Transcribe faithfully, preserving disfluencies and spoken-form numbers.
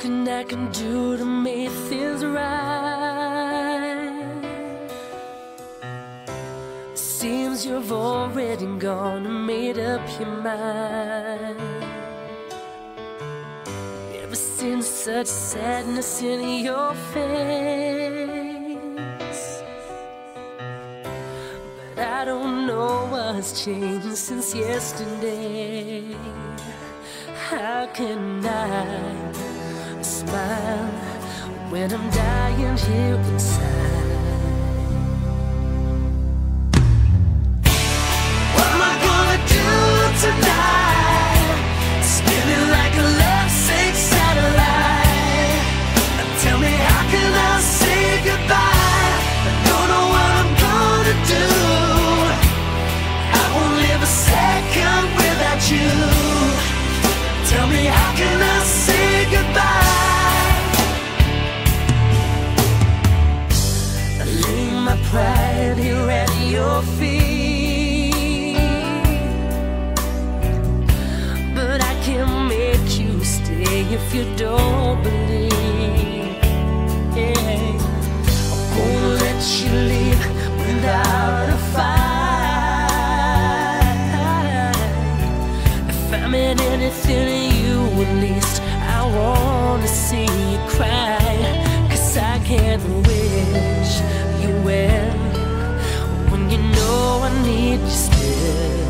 nothing I can do to make things right. Seems you've already gone and made up your mind. Ever seen such sadness in your face? But I don't know what's changed since yesterday. How can I smile when I'm dying here inside? What am I gonna do tonight? Spinning like a lovesick satellite. Tell me, how can I say goodbye? I don't know what I'm gonna do. I won't live a second without you. Tell me, how can I say goodbye? I lay my pride here at your feet, but I can't make you stay if you don't believe. Yeah. I won't let you leave without a fight. If I'm in anything, at least I wanna see you cry. 'Cause I can't wish you well when you know I need you still.